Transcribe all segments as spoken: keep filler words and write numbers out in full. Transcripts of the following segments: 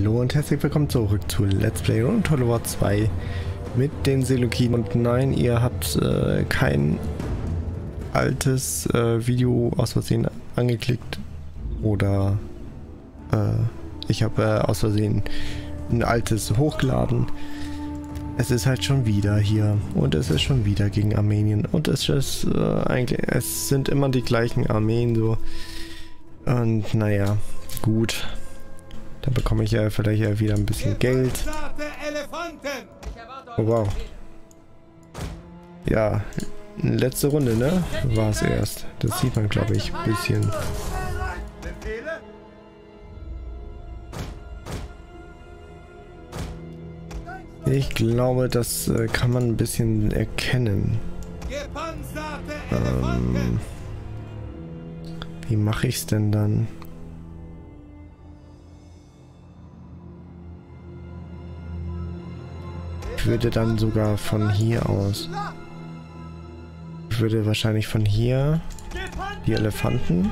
Hallo und herzlich willkommen zurück zu Let's Play Rune Total War zwei mit den Seleukiden. Und nein, ihr habt äh, kein altes äh, Video aus Versehen angeklickt oder äh, ich habe äh, aus Versehen ein altes hochgeladen. Es ist halt schon wieder hier und es ist schon wieder gegen Armenien und es ist äh, eigentlich, es sind immer die gleichen Armeen so und naja, gut. Dann bekomme ich ja vielleicht ja wieder ein bisschen Geld. Oh wow. Ja, letzte Runde, ne? War es erst. Das sieht man, glaube ich, ein bisschen. Ich glaube, das äh, kann man ein bisschen erkennen. Ähm, wie mache ich es denn dann? Ich würde dann sogar von hier aus. Ich würde wahrscheinlich von hier die Elefanten.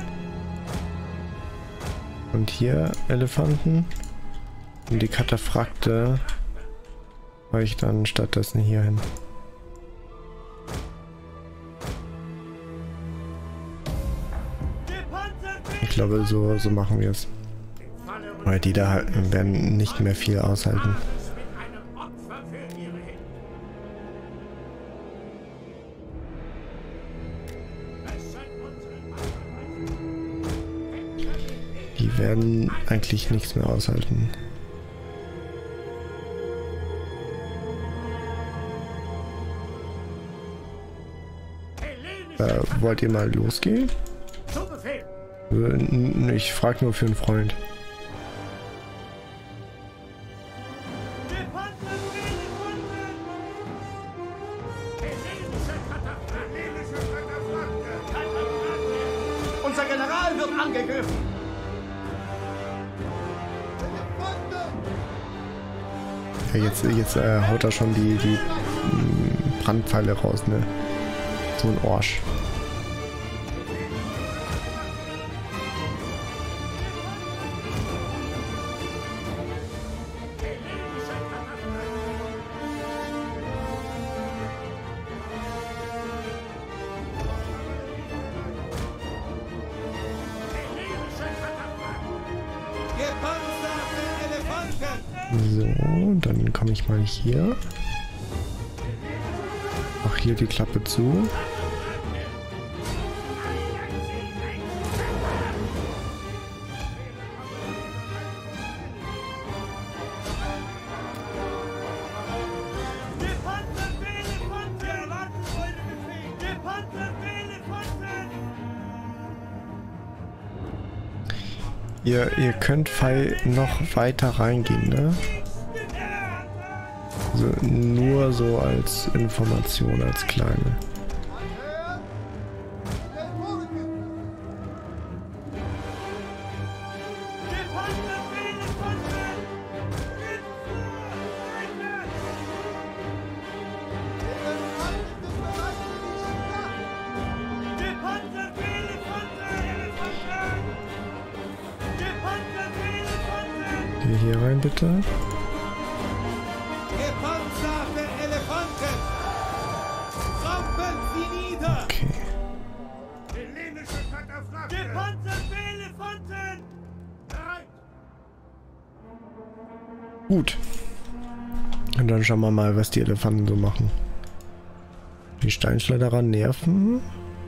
Und hier Elefanten. Und die Kataphrakte mache ich dann stattdessen hier hin. Ich glaube, so, so machen wir es. Weil die da halt werden nicht mehr viel aushalten. Die werden eigentlich nichts mehr aushalten. Äh, wollt ihr mal losgehen? Äh, ich frage nur für einen Freund. Unser General wird angegriffen! Ja, jetzt jetzt äh, haut er schon die, die mh, Brandpfeile raus, ne? So ein Orsch. So, dann komme ich mal hier. Mach hier die Klappe zu. Ihr, ihr könnt Pfeil noch weiter reingehen, ne? Also nur so als Information, als kleine. Geh hier rein, bitte. Gepanzerte Elefanten! Trampeln sie nieder! Okay. Hellenische Kataphrakte! Gepanzerte Elefanten! Bereit! Gut. Und dann schauen wir mal, was die Elefanten so machen. Die Steinschleuderer nerven.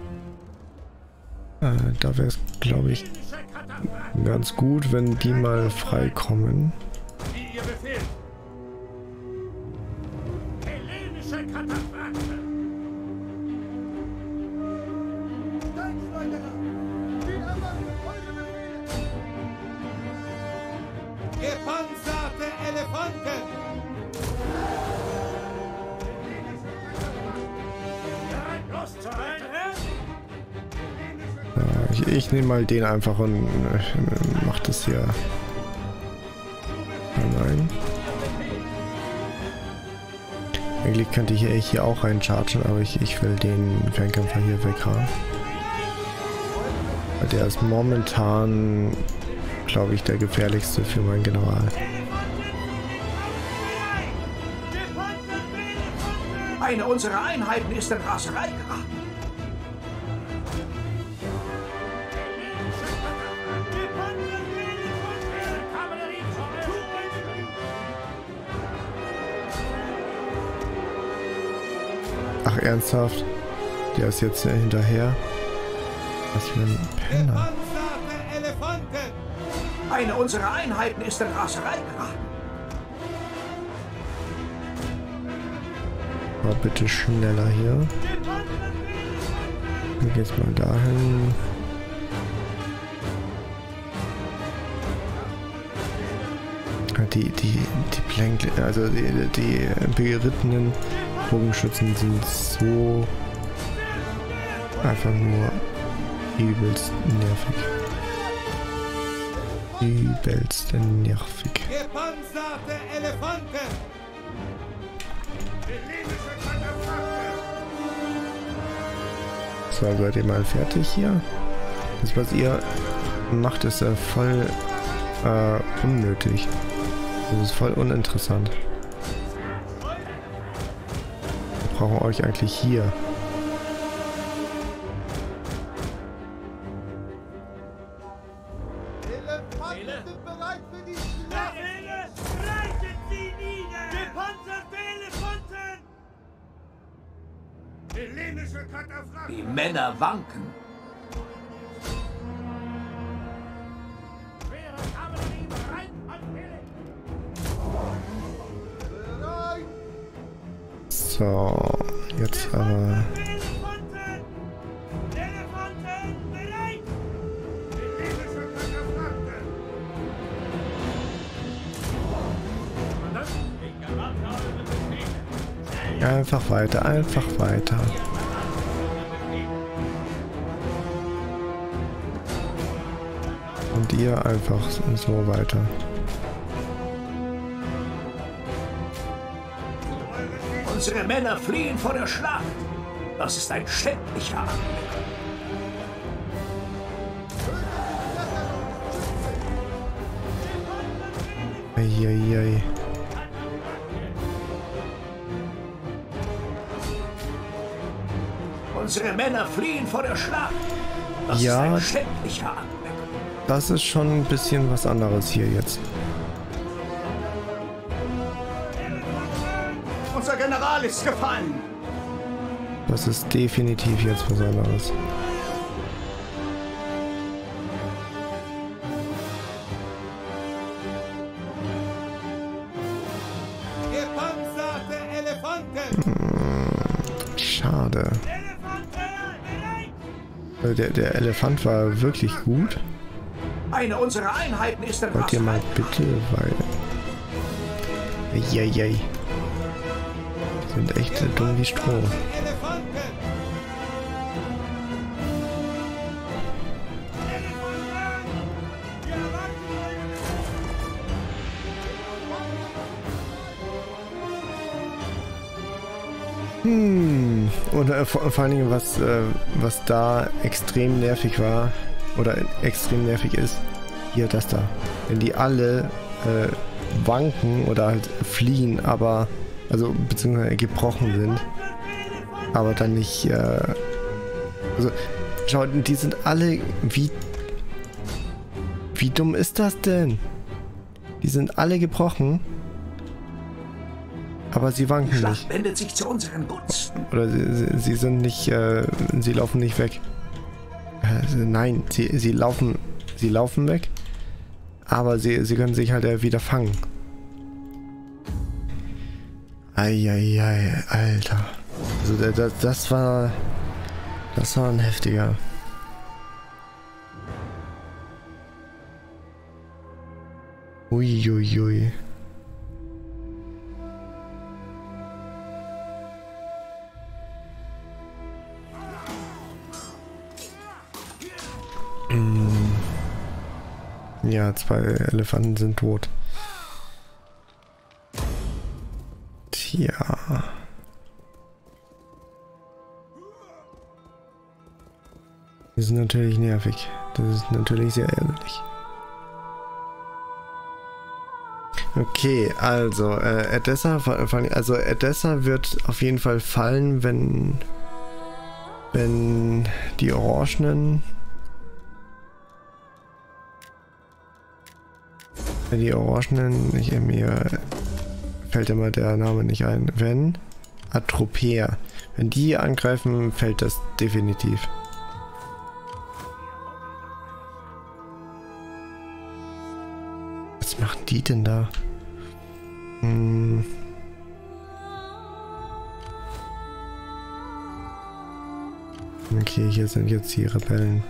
Äh, da wäre es, glaube ich, ganz gut, wenn die mal freikommen. Wie ihr Befehl! Hellenische Kataphrakte! Steinschleuderer! Viel Erfolg mit eure Befehle! Gepanzerte Elefanten! Bereit, loszureiten, Herr! Ja, ich, ich nehme mal den einfach und äh, mach das hier. Nein. Eigentlich könnte ich hier, hier auch reinchargen, aber ich, ich will den Fernkämpfer hier weg haben. Weil der ist momentan glaube ich, der gefährlichste für meinen General. Eine unserer Einheiten ist in Raserei geraten. Ach, ernsthaft? Der ist jetzt äh, hinterher. Was für ein Penner. Gepanzerte Elefanten! Eine unserer Einheiten ist in Raserei geraten. Mal bitte schneller hier. Dann geht's mal dahin. Die, die, die Plank, also die, die berittenen Bogenschützen sind so einfach nur übelst nervig. Übelst nervig. Gepanzerte Elefanten! Hellenische Katapakte! So, seid ihr mal fertig hier? Das, was ihr macht, ist ja voll äh, unnötig. Das ist voll uninteressant. Wir brauchen euch eigentlich hier. Elefanten sind bereit für die Schlacht! Reitet sie nieder! Gepanzerte Elefanten! Hellenische Katapakte! Die Männer wanken. Schwere Kavallerie bereit und willig! Bereit! So, jetzt aber. Elefanten! Elefanten bereit! Hellenische Katapakte! Ich erwarte eure Befehle! Einfach weiter, einfach weiter. Und ihr einfach so weiter. Unsere Männer fliehen vor der Schlacht. Das ist ein schändlicher Anblick. Eieiei. Unsere Männer fliehen vor der Schlacht. Das Ja. ist ein schändlicher Anblick. Das ist schon ein bisschen was anderes hier jetzt. Unser General ist gefallen. Das ist definitiv jetzt was anderes. Gepanzerte Elefanten! Schade. Elefanten bereit! Äh, Der, der Elefant war wirklich gut. Eine unserer Einheiten ist in Wollt ihr mal Raserei. bitte, weil... Eieiei. Die sind echt so dumm wie Stroh. Elefanten! Wir erwarten Hm. Und äh, vor, vor allen Dingen, was, äh, was da extrem nervig war, oder extrem nervig ist, hier das da. Wenn die alle äh, wanken oder halt fliehen, aber, also beziehungsweise gebrochen sind, aber dann nicht, äh, also, schau, die sind alle, wie, wie dumm ist das denn? Die sind alle gebrochen, aber sie Die wanken Schlacht nicht. wendet sich zu unseren Gunsten. Oder sie, sie, sie sind nicht, äh, sie laufen nicht weg. Äh, nein, sie, sie laufen, sie laufen weg, aber sie, sie können sich halt äh, wieder fangen. Eieiei, Alter. Also da- das, das war, das war ein heftiger. Uiuiui. Ui, ui. Ja, zwei Elefanten sind tot. Tja. Die sind natürlich nervig. Das ist natürlich sehr ärgerlich. Okay, also äh, Edessa, also Edessa wird auf jeden Fall fallen, wenn wenn die Orangenen wenn die Orangenen, ich, mir fällt immer der Name nicht ein, wenn Atropäer, wenn die angreifen, fällt das definitiv. Was machen die denn da? Hm. Okay, hier sind jetzt die Rebellen.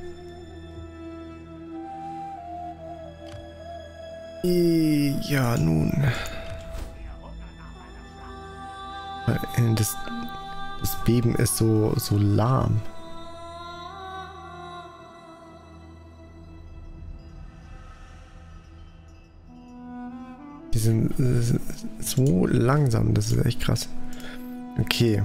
Ja, nun. Das, das Beben ist so, so lahm. Die sind äh, so langsam, das ist echt krass. Okay.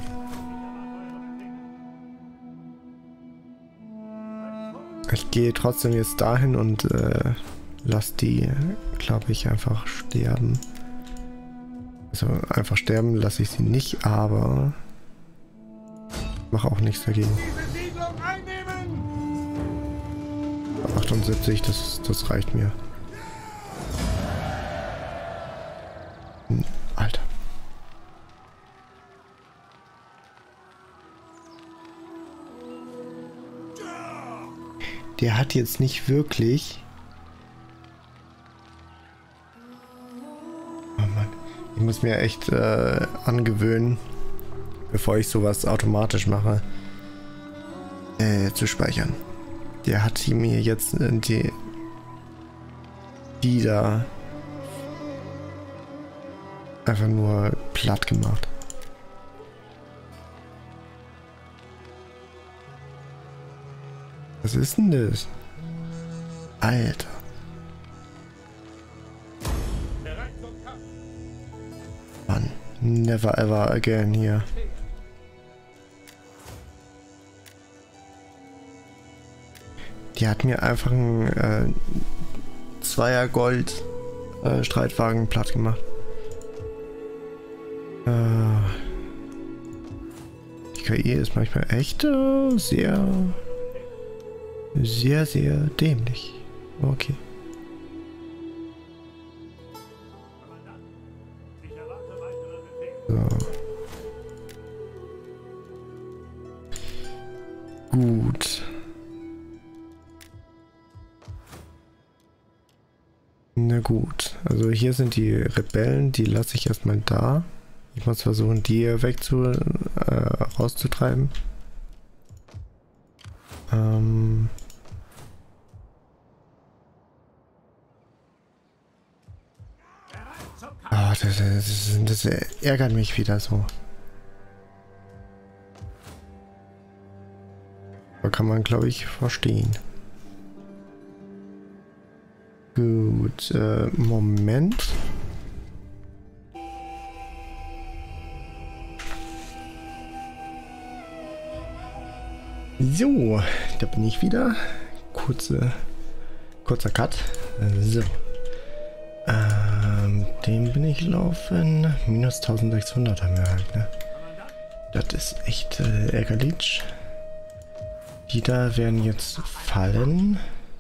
Ich gehe trotzdem jetzt dahin und äh, lass die, glaube ich, einfach sterben. Also einfach sterben lasse ich sie nicht, aber mache auch nichts dagegen. achtundsiebzig, das, das reicht mir. Alter. Der hat jetzt nicht wirklich... Oh Mann. Ich muss mir echt äh, angewöhnen, bevor ich sowas automatisch mache, äh, zu speichern. Der hat mir jetzt äh, die, die da einfach nur platt gemacht. Was ist denn das? Alter. Mann, never ever again hier. Die hat mir einfach einen äh, Zweier Gold äh, Streitwagen platt gemacht. Äh, die K I ist manchmal echt äh, sehr, sehr, sehr dämlich. Okay. So. Gut. Na gut, also hier sind die Rebellen, die lasse ich erstmal da. Ich muss versuchen, die wegzu äh, rauszutreiben. Ähm oh, das, das, das ärgert mich wieder so. Da kann man, glaube ich, verstehen. Gut, äh, Moment. So, da bin ich wieder. Kurze, kurzer Cut. So. Ähm, den bin ich laufen. Minus eintausendsechshundert haben wir halt, ne? Das ist echt äh, ärgerlich. Die da werden jetzt fallen.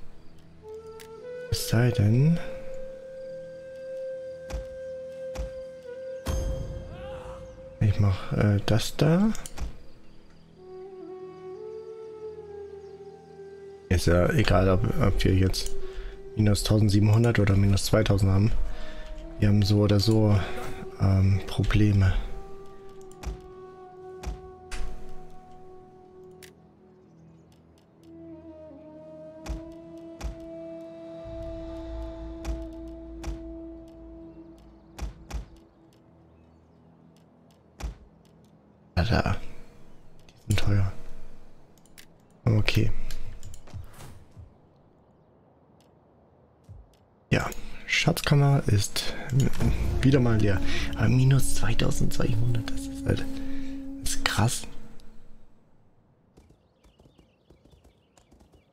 Es sei denn... Ich mache äh, das da. Ist ja egal, ob, ob wir jetzt minus eintausendsiebenhundert oder minus zweitausend haben. Wir haben so oder so ähm, Probleme. Da. Die sind teuer. Okay. Ja, Schatzkammer ist wieder mal leer. Aber minus zweitausendzweihundert, das ist halt das ist krass.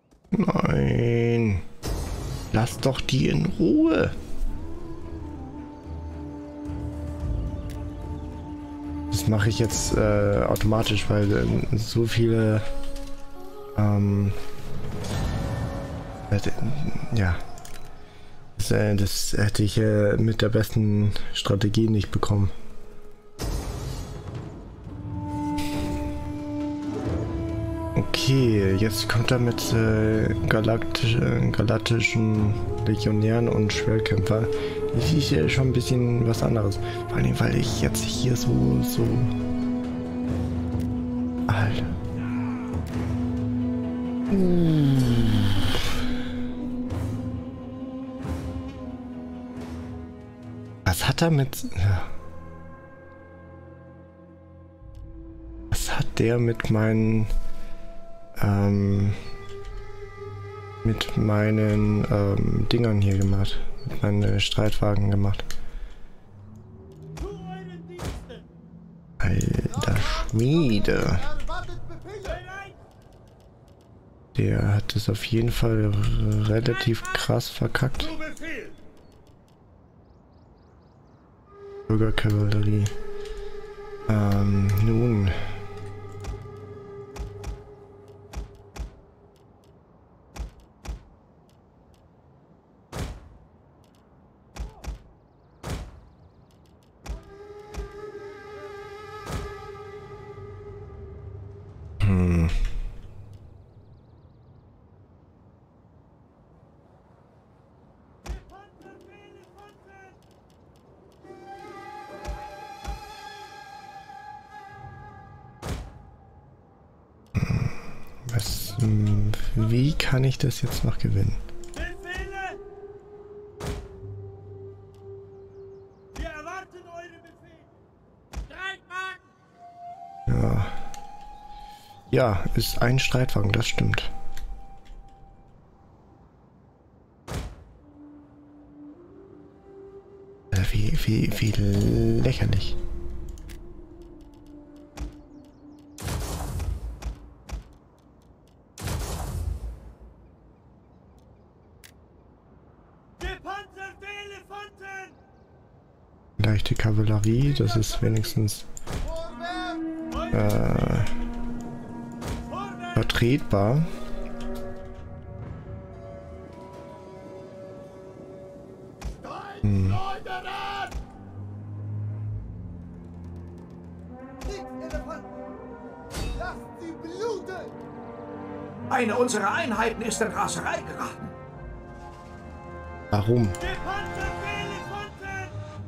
Nein. Lass doch die in Ruhe. das mache ich jetzt äh, automatisch, weil äh, so viele ähm, äh, ja, das, äh, das hätte ich äh, mit der besten Strategie nicht bekommen. Okay, jetzt kommt er mit äh, galaktisch, äh, galaktischen Legionären und Schwertkämpfer. Das ist ja schon ein bisschen was anderes. Vor allem, weil ich jetzt hier so, so... Alter. Uh. Was hat er mit... Ja. Was hat der mit meinen... Ähm, mit meinen ähm, Dingern hier gemacht. Mit meinen Streitwagen gemacht. Alter Schmiede. Der hat es auf jeden Fall relativ krass verkackt. Bürgerkavallerie. Ähm, nun. Hm. Was, wie kann ich das jetzt noch gewinnen? Wir erwarten eure Befehle. Streitwagen! Ja. Ja, ist ein Streitwagen, das stimmt. Äh, wie, wie, wie lächerlich. Gepanzerte Elefanten! Leichte Kavallerie, das ist wenigstens äh, vertretbar. Hm. Eine unserer Einheiten ist in Raserei geraten. Warum? Gepanzerte Elefanten!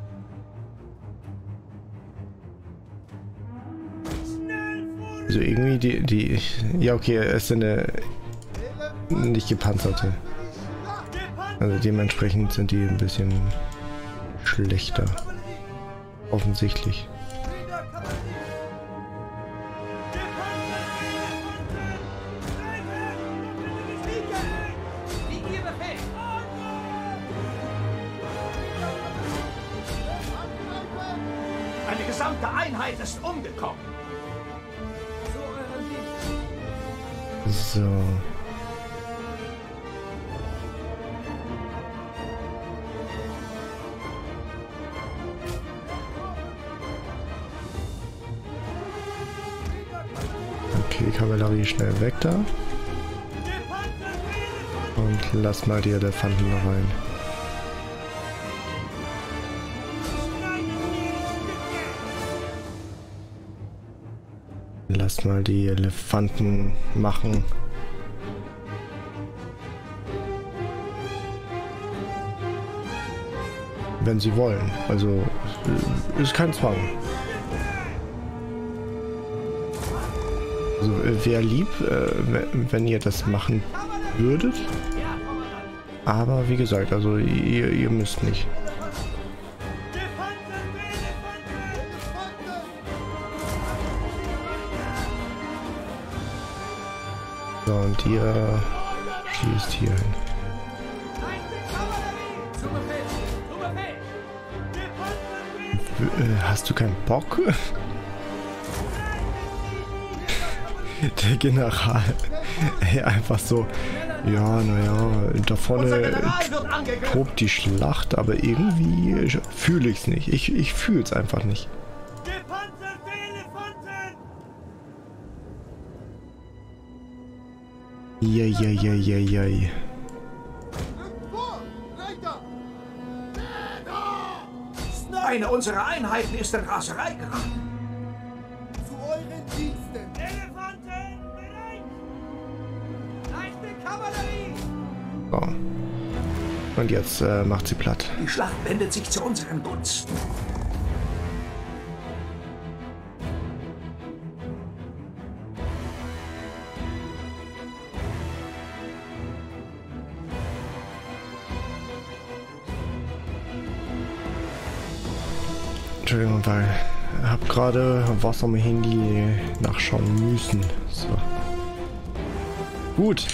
Schnell vor! Also irgendwie die, die, ja okay, es sind eine nicht gepanzerte. Also dementsprechend sind die ein bisschen schlechter. Offensichtlich. Eine gesamte Einheit ist umgekommen. So. Okay, Kavallerie schnell weg da. Und lass mal die Elefanten da rein. Lass mal die Elefanten machen. Wenn sie wollen. Also ist kein Zwang. Also wäre lieb, äh, wenn ihr das machen würdet. Aber wie gesagt, also ihr, ihr müsst nicht. So, und ihr schießt hier hin. Hast du keinen Bock? Der General. Ey, einfach so. Ja, naja, da vorne tobt die Schlacht, aber irgendwie fühle ich es nicht. Ich, ich fühle es einfach nicht. Gepanzerte Jei, Eine unserer Einheiten ist in Raserei geraten. Zu euren Diensten! Elefanten bereit! Leichte Kavallerie! So. Und jetzt äh, macht sie platt. Die Schlacht wendet sich zu unseren Gunsten. Entschuldigung, weil ich habe gerade was am Handy nachschauen müssen. So. Gut.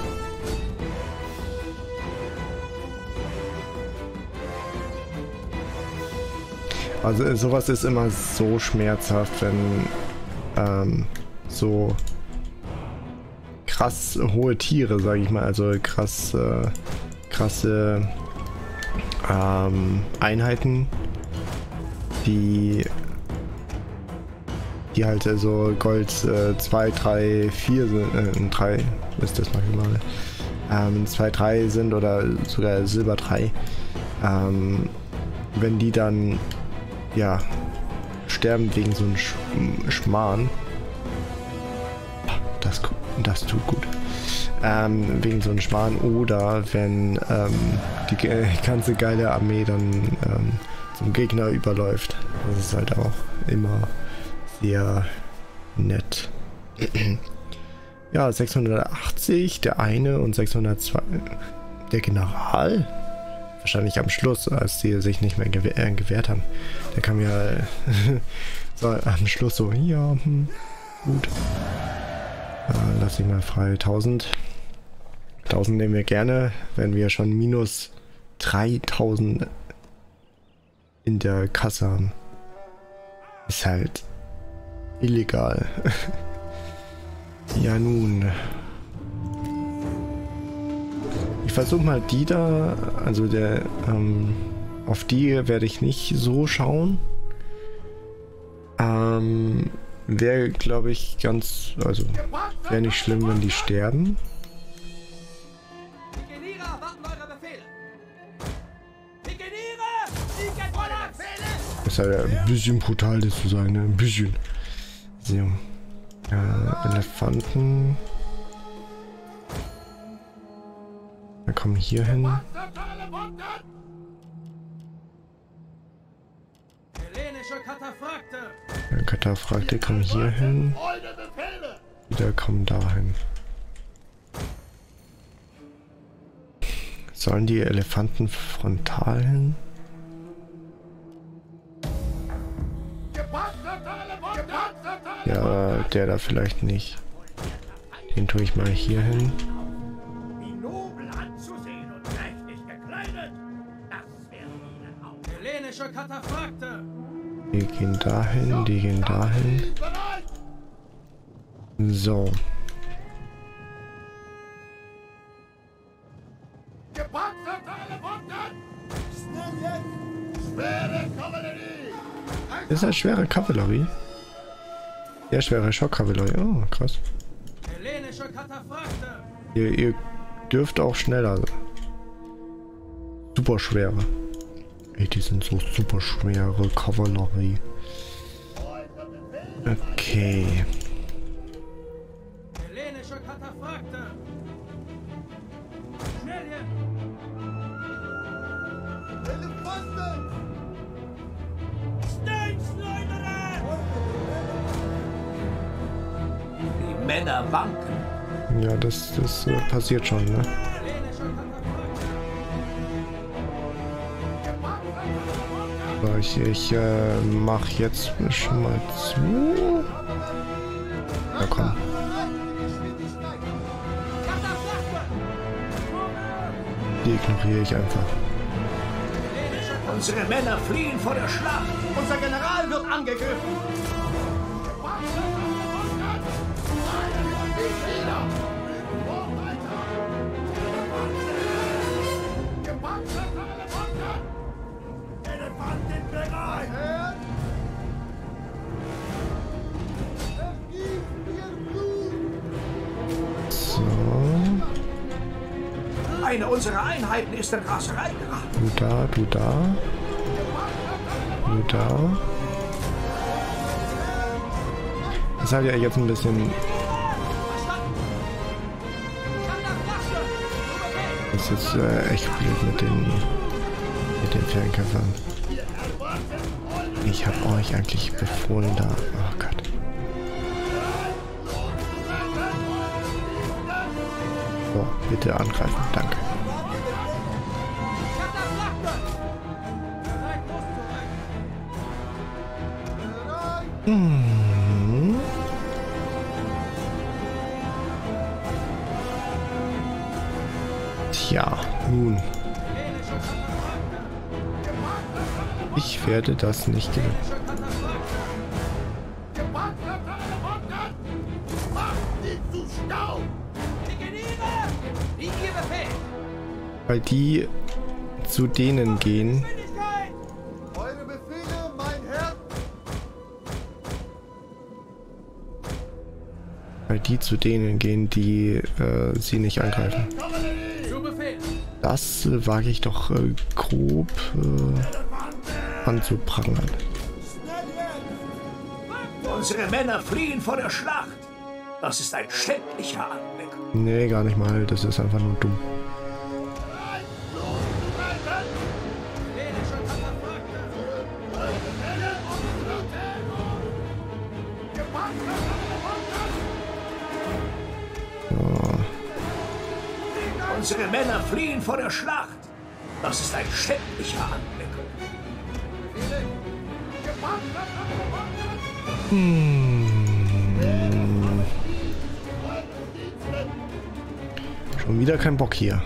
Also sowas ist immer so schmerzhaft, wenn ähm, so krass hohe Tiere, sage ich mal, also krass äh, krasse ähm, Einheiten, die die halt äh, so Gold zwei, drei, vier sind, äh, drei ist das maximal, ähm, zwei, drei sind oder sogar Silber drei, ähm, wenn die dann ja sterben wegen so einem Sch Schmarrn, das, das tut gut, ähm, wegen so einem Schmarrn, oder wenn ähm, die äh, ganze geile Armee dann ähm, zum Gegner überläuft. Das ist halt auch immer sehr nett. Ja, sechshundertachtzig, der eine, und sechshundertzwei, der General? Wahrscheinlich am Schluss, als die sich nicht mehr gewehr, äh, gewehrt haben. Der kam ja so am Schluss so, ja, hm, gut. Äh, lass ich mal frei. tausend. tausend nehmen wir gerne, wenn wir schon minus dreitausend in der Kasse haben. Ist halt illegal. Ja nun. Ich versuche mal die da, also der, ähm, auf die werde ich nicht so schauen. Ähm, wäre, glaube ich, ganz, also wäre nicht schlimm, wenn die sterben. Ist halt ein bisschen brutal, das zu sagen, ne? Ein bisschen. So. Äh, Elefanten. Wir kommen hier hin. Ja, Kataphrakte kommen hier hin. Wieder kommen dahin. Sollen die Elefanten frontal hin? Ja, der da vielleicht nicht. Den tue ich mal hier hin. Wie nobel anzusehen und prächtig gekleidet. Das wäre ihnen auch. Hellenische Kataphrakte. Die gehen dahin, die gehen dahin. So. Ist das schwere Kavallerie? Ja, schwere Schockkavallerie. Oh, krass. Ihr, ihr dürft auch schneller. Super schwere. Ey, die sind so super schwere Kavallerie. Okay. Die Männer wanken. Ja, das, das äh, passiert schon, ne? So, ich, ich äh, mach jetzt schon mal zu. Ja, komm. Die ignoriere ich einfach. Unsere Männer fliehen vor der Schlacht. Unser General wird angegriffen! Elefanten bereit! So. Eine unserer Einheiten ist in Raserei geraten. Du da, du da. Du da. Das ist halt ja jetzt ein bisschen... Das ist äh, echt blöd mit den, mit den Fernkämpfern. Ich habe euch eigentlich befohlen da. Oh Gott. So, bitte angreifen. Danke. Hm. Tja, nun. Ich werde das nicht gewinnen. Weil die zu denen gehen. Eure Befehle, mein Herr. Weil die zu denen gehen, die äh, sie nicht angreifen. Das äh, wage ich doch äh, grob äh, anzuprangern. Unsere Männer fliehen vor der Schlacht. Das ist ein schändlicher Anblick. Nee, gar nicht mal. Das ist einfach nur dumm. Unsere Männer fliehen vor der Schlacht. Das ist ein schändlicher Anblick. Hm. Schon wieder kein Bock hier.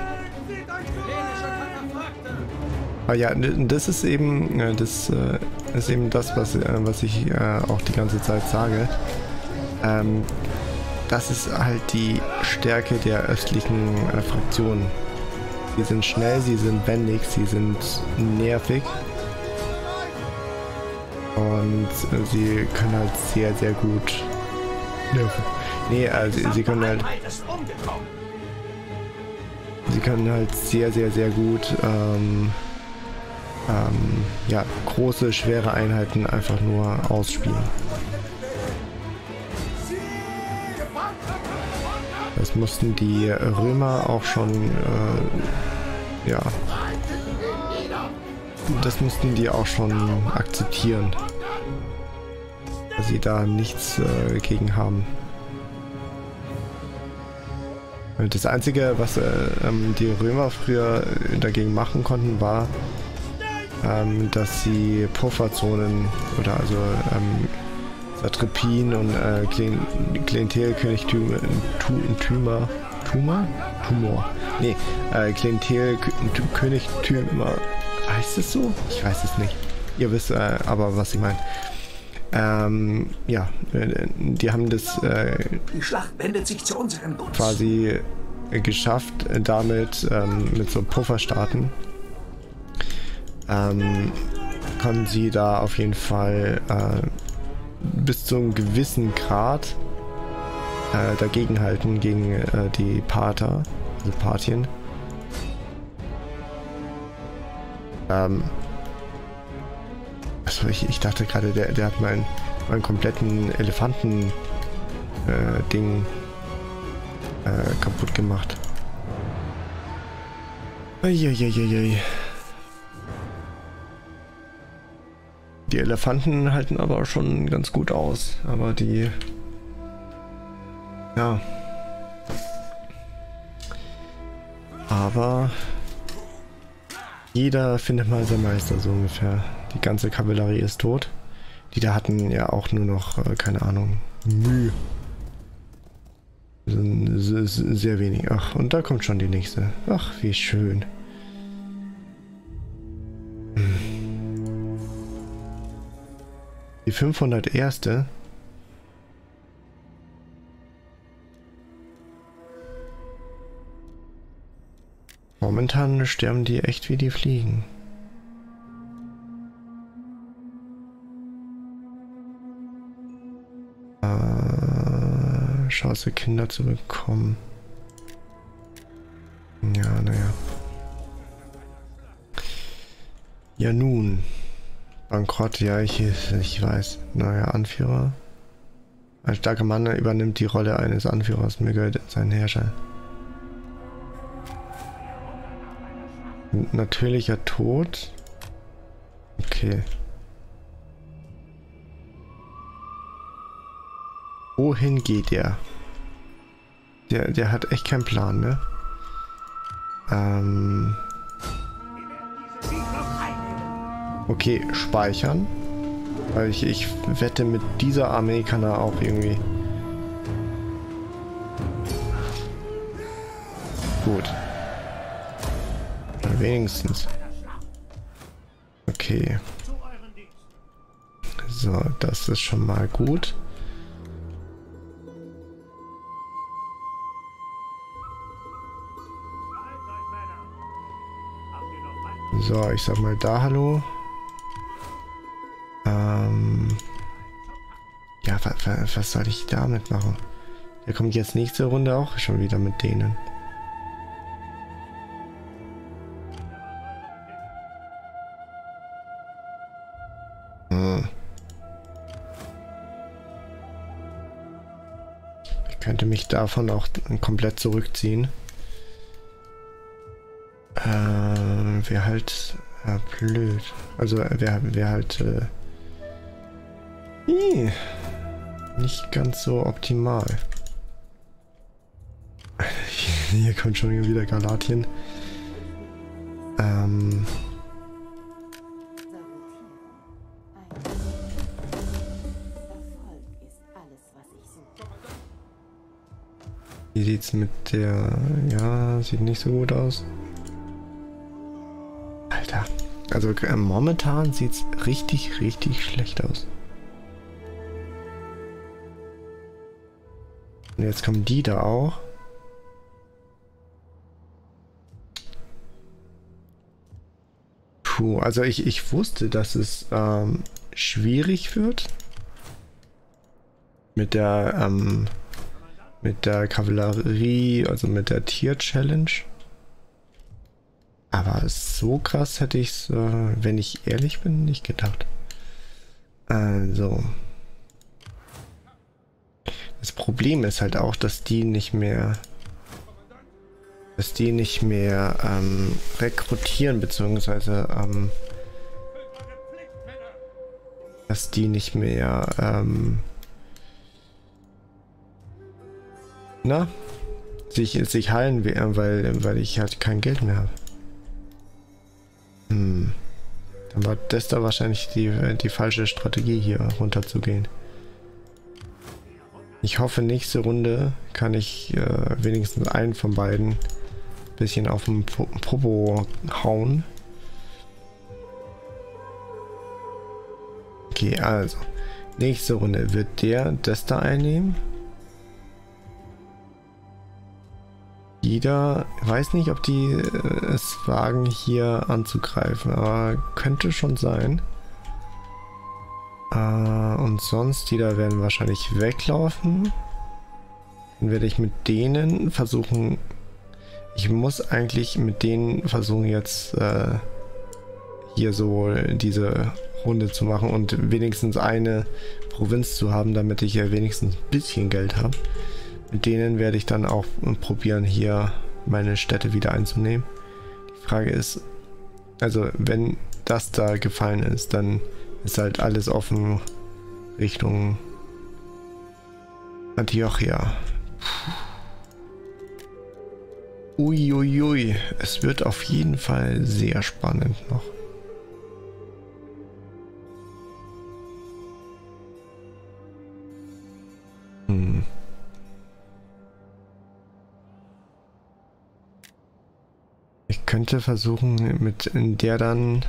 Ah ja, das ist eben das ist eben das, was, was ich auch die ganze Zeit sage. Ähm, das ist halt die Stärke der östlichen äh, Fraktionen. Sie sind schnell, sie sind wendig, sie sind nervig. Und äh, sie können halt sehr, sehr gut nerven. Nee, also sie können halt... Sie können halt sehr, sehr, sehr gut ähm, ähm, ja, große, schwere Einheiten einfach nur ausspielen. Das mussten die Römer auch schon, äh, ja, das mussten die auch schon akzeptieren, dass sie da nichts äh, gegen haben. Das Einzige, was äh, ähm, die Römer früher dagegen machen konnten, war, ähm, dass sie Pufferzonen oder also ähm, Satrapien und äh, Klientelkönigtümer, Tümer, Tumor? Tumor. Nee, äh, Klientelkönigtümer, heißt es so? Ich weiß es nicht. Ihr wisst äh, aber, was ich meine. Ähm, ja, äh, die haben das äh, die Schlacht wendet sich zu unseren Gunsten. Quasi äh, geschafft, äh, damit ähm, mit so Pufferstaaten ähm, konnten sie da auf jeden Fall äh, bis zu einem gewissen Grad äh, dagegenhalten gegen äh, die Parther, also Parthien. Ähm, also ich, ich dachte gerade, der, der hat meinen meinen kompletten Elefanten äh, Ding äh, kaputt gemacht. Uiuiuiui. Die Elefanten halten aber schon ganz gut aus, aber die, ja, aber jeder findet mal sein Meister, so ungefähr. Die ganze Kavallerie ist tot. Die da hatten ja auch nur noch, äh, keine Ahnung, Mühe. Sehr wenig. Ach, und da kommt schon die nächste. Ach, wie schön. Die fünfhunderterste. Momentan sterben die echt wie die Fliegen. Äh, Chance, Kinder zu bekommen. Ja, naja. Ja nun. Bankrott, ja, ich, ich weiß. Neuer Anführer. Ein starker Mann übernimmt die Rolle eines Anführers. Mir gehört sein Herrscher. Natürlicher Tod. Okay. Wohin geht er? Der, der hat echt keinen Plan, ne? Ähm. Okay, speichern. Weil ich, ich wette, mit dieser Armee kann er auch irgendwie. Gut. Wenigstens. Okay. So, das ist schon mal gut. So, ich sag mal da hallo. Ähm ja, wa, wa, was soll ich damit machen? Der kommt jetzt nächste Runde auch schon wieder mit denen. Hm. Ich könnte mich davon auch komplett zurückziehen. Äh, wäre halt ja, blöd. Also wäre wär halt äh, ih, nicht ganz so optimal. Hier kommt schon wieder Galatien. Ähm. Wie sieht's mit der... Ja, sieht nicht so gut aus. Alter. Also äh, momentan sieht's richtig, richtig schlecht aus. Und jetzt kommen die da auch. Puh, also ich, ich wusste, dass es ähm, schwierig wird. Mit der, ähm, mit der Kavallerie, also mit der Tier-Challenge. Aber so krass hätte ich es, äh, wenn ich ehrlich bin, nicht gedacht. Also. Das Problem ist halt auch, dass die nicht mehr, dass die nicht mehr ähm, rekrutieren, beziehungsweise ähm, dass die nicht mehr ähm, na, sich, sich heilen, weil, weil ich halt kein Geld mehr habe. Hm. Dann war das da wahrscheinlich die, die falsche Strategie, hier runterzugehen. Ich hoffe, nächste Runde kann ich äh, wenigstens einen von beiden ein bisschen auf den Popo hauen. Okay, also. Nächste Runde wird der das da einnehmen. Jeder, weiß nicht, ob die äh, es wagen, hier anzugreifen, aber könnte schon sein. Uh, und sonst, die da werden wahrscheinlich weglaufen. Dann werde ich mit denen versuchen... Ich muss eigentlich mit denen versuchen jetzt äh, hier so diese Runde zu machen und wenigstens eine Provinz zu haben, damit ich ja wenigstens ein bisschen Geld habe. Mit denen werde ich dann auch probieren, hier meine Städte wieder einzunehmen. Die Frage ist, also wenn das da gefallen ist, dann ist halt alles offen Richtung Antiochia. Uiuiui, ui, ui. Es wird auf jeden Fall sehr spannend noch. Hm. Ich könnte versuchen, mit der dann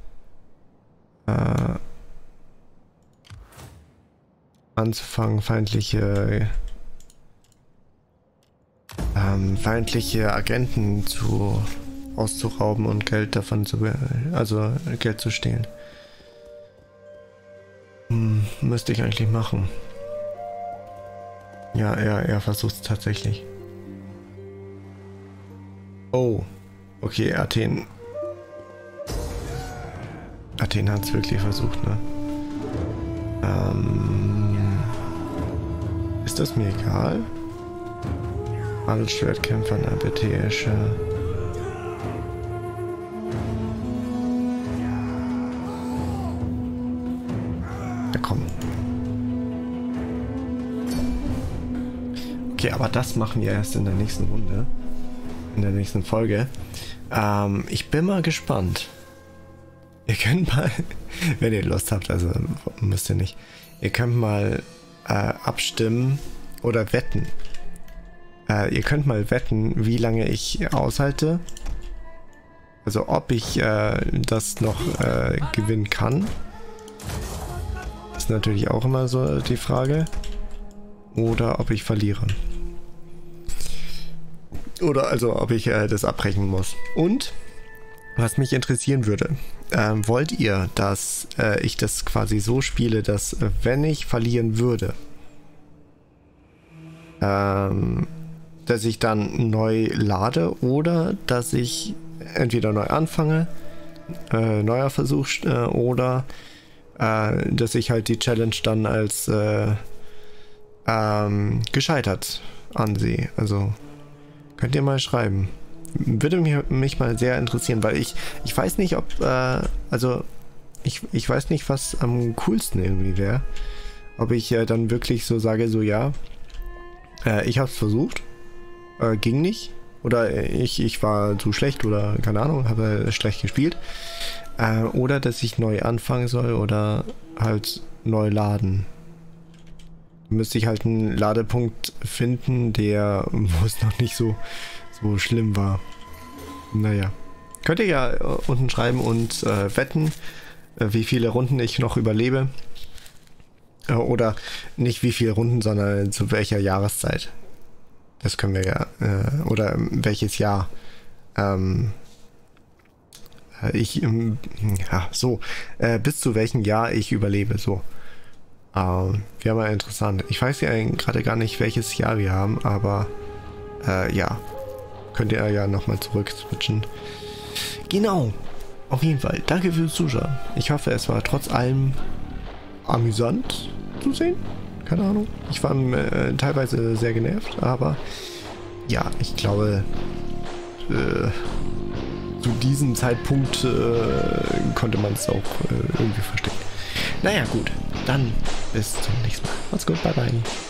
äh, anzufangen, feindliche ähm, feindliche Agenten zu auszurauben und Geld davon zu, also Geld zu stehlen. Hm, müsste ich eigentlich machen. Ja, er, er versucht es tatsächlich. Oh, okay, Athen. Athen hat es wirklich versucht, ne? Ähm, ist das mir egal? Adelsschwertkämpfer, nabatäische. Ja, komm. Okay, aber das machen wir erst in der nächsten Runde. In der nächsten Folge. Ähm, ich bin mal gespannt. Ihr könnt mal, wenn ihr Lust habt, also müsst ihr nicht, ihr könnt mal äh, abstimmen oder wetten. Äh, ihr könnt mal wetten, wie lange ich aushalte. Also ob ich äh, das noch äh, gewinnen kann. Ist natürlich auch immer so die Frage. Oder ob ich verliere. Oder also ob ich äh, das abbrechen muss. Und was mich interessieren würde, ähm, wollt ihr, dass äh, ich das quasi so spiele, dass äh, wenn ich verlieren würde, ähm, dass ich dann neu lade oder dass ich entweder neu anfange, äh, neuer Versuch äh, oder äh, dass ich halt die Challenge dann als äh, ähm, gescheitert ansehe. Also könnt ihr mal schreiben. Würde mich, mich mal sehr interessieren, weil ich ich weiß nicht, ob äh, also ich, ich weiß nicht, was am coolsten irgendwie wäre. Ob ich äh, dann wirklich so sage, so ja, äh, ich habe es versucht, äh, ging nicht, oder ich, ich war zu schlecht oder keine Ahnung, habe schlecht gespielt, äh, oder dass ich neu anfangen soll oder halt neu laden. Müsste ich halt einen Ladepunkt finden, der, wo es noch nicht so so schlimm war. Naja. Könnt ihr ja äh, unten schreiben und äh, wetten, äh, wie viele Runden ich noch überlebe. Äh, oder nicht wie viele Runden, sondern zu welcher Jahreszeit. Das können wir ja. Äh, oder welches Jahr. Ähm, äh, ich, ähm, ja, so. Äh, bis zu welchem Jahr ich überlebe. So. Ähm, wäre mal interessant. Ich weiß ja gerade gar nicht, welches Jahr wir haben, aber äh, ja. Könnt ihr ja nochmal zurück switchen. Genau. Auf jeden Fall. Danke fürs Zuschauen. Ich hoffe, es war trotz allem amüsant zu sehen. Keine Ahnung. Ich war äh, teilweise sehr genervt, aber ja, ich glaube, äh, zu diesem Zeitpunkt äh, konnte man es auch äh, irgendwie verstehen. Naja, gut. Dann bis zum nächsten Mal. Macht's gut. Bye, bye.